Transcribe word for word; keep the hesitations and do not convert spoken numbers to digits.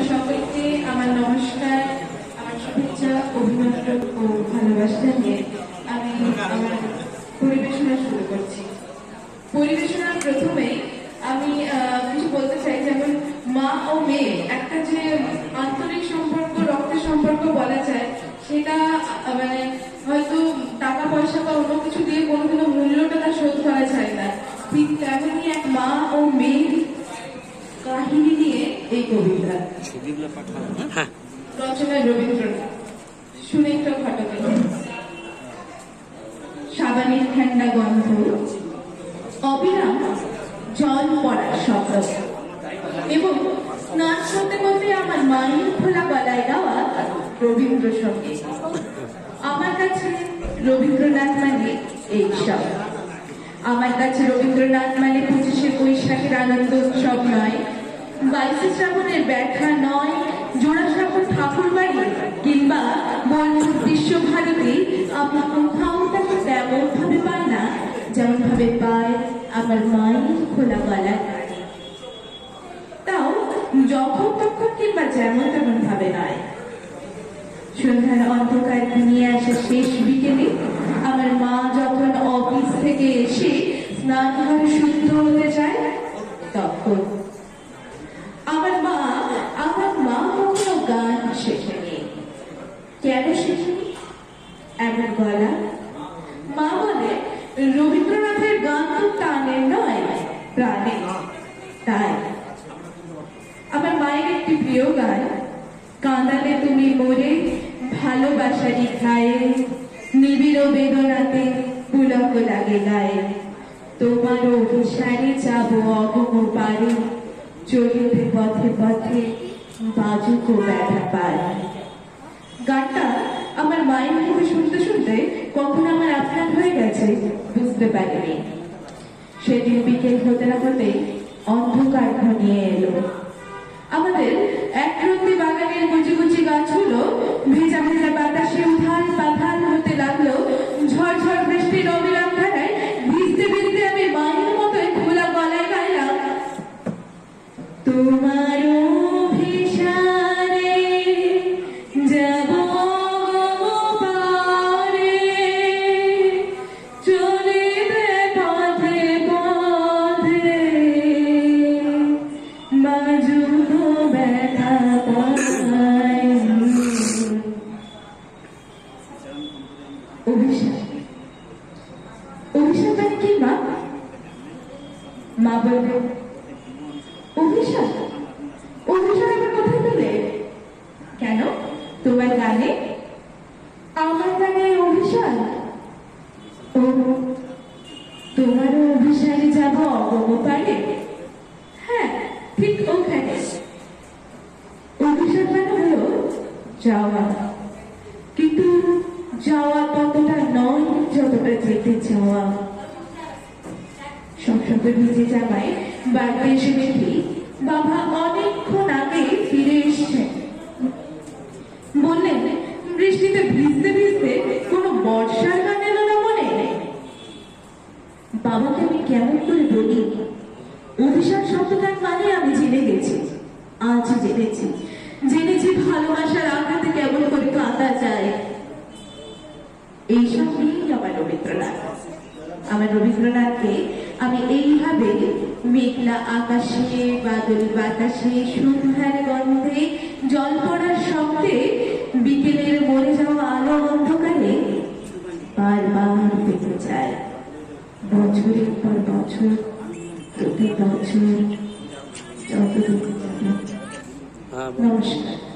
সকলকে আমার নমস্কার, আমার শুভেচ্ছা, অভিনন্দন ও ভালোবাসা নিয়ে আমি আমার পরিবেশনা শুরু করছি। পরিবেশনার প্রথমেই আমি কিছু বলতে চাই, যেমন মা ও মেয়ে একটা যে আন্তরিক সম্পর্ক, রক্তের সম্পর্ক বলা যায়, সেটা মানে হয়তো টাকা পয়সা বা অন্য কিছু দিয়ে কোনোদিনও মূল্যটা তার শোধ করা যায় না। ঠিক তেমনি এক মা ও মেয়ের কাহিনী নিয়ে এই কবিতা, রচনায় রবীন্দ্রনাথ, সুনেত্র ঘটকের। সাবানের ঠান্ডা গন্ধ, অবিরাম জল পড়ার শব্দ এবং স্নান করতে করতে আমার মায়ের খোলা গলায় গাওয়া রবীন্দ্রসঙ্গীত। আমার কাছে রবীন্দ্রনাথ মানে এইসব। আমার কাছে রবীন্দ্রনাথ মানে পঁচিশে বৈশাখের আনন্দ উৎসব নয়, বাইশে শ্রাবণের ব্যাখ্যা নয়, জোড়াসাঁকোর ঠাকুর বাড়ি কিংবা বোলপুর বিশ্বভারতী। আমি কোথাও তাকে তেমন ভাবে পাই না যেমন ভাবে পায় আমার মায়ের খোলা গলা। তাও যখন তখন কিংবা যেমন তেমন ভাবে নয়। সন্ধ্যার অন্ধকার ঘনিয়ে আসে শেষ বিকেলে আমার মা যখন অফিস থেকে এসে স্নান ঘরে শুদ্ধ হতে যায়, তখন আমার মা আমার মা কখনো গান শেখেনি। কেন শেখেনি এমন গলা? মা বলে রবীন্দ্রনাথের গান তো টানের নয়, প্রাণে। তাই আমার মায়ের একটি প্রিয় গান, কাঁদালে তুমি মোরে ভালোবাসারি খায়ে, নিবিড় বেদনাতে পুলক লাগে গায়ে, তোমার অভিসারে যাবো অগম পারে, চলিতে পথে পথে বাজুক ব্যথা পায়। গানটা আমার মায়ের মুখে শুনতে শুনতে কখন আমার আপনার হয়ে গেছে বুঝতে পারিনি। সেদিন বিকেল হতে না হতে অন্ধকার ঘনিয়ে এলো। আমাদের একরত্তি বাগানের গুচি গুচি গাছগুলো ভেজা ভেজা বাতাসে উথাল পাথাল হতে লাগলো। ঝড়ঝড় বৃষ্টির অবিরাম ধারায় ভিজতে ভিজতে আমি মায়ের মতোই খোলা গলায় গাইলাম, তোমার অভিসারে যাব পারে, চলিবে পথে পথে বাজুক ব্যথা পায়। অভিশাপ, অভিশাপ মানে কি মা? মা বলবে অভিশাপ, অভিশাপ আমার কোথায় পেলে? কেন তোমার গানে? আমার গানে অভিশাপ? ও, তোমারও অভিসারে যাব অগম পারে? হ্যাঁ, ঠিক ওখানে। অভিশাপ মানে হলো যাওয়া, কিন্তু যাওয়া ততটা নয় যতটা যেতে চাওয়া। সবসময় ভিজে জামায় বাড়িতে এসে দেখি বাবা অনেকক্ষণ আগে ফিরে এসছেন। বললেন বৃষ্টিতে ভিজতে ভিজতে কোনো বর্ষার গান এলো না মনে? বাবাকে আমি কেমন করে বলি অভিশাপ শব্দটার মানে আমি জেনে গেছি, আজ জেনেছি। জেনেছি ভালোবাসার আঘাতে কেমন করে কাঁদা যায়। এইসব নিয়েই আমার রবীন্দ্রনাথ। আমার রবীন্দ্রনাথকে আমি এইভাবে মেঘলা আকাশে, বাদল বাতাসে, সন্ধ্যার গন্ধে, জল পড়ার শব্দে, বিকেলের মরে যাওয়া আলো অন্ধকারে বারবার পেতে যায়। বছরের পর বছর, প্রতি বছর, যতটুকু। নমস্কার।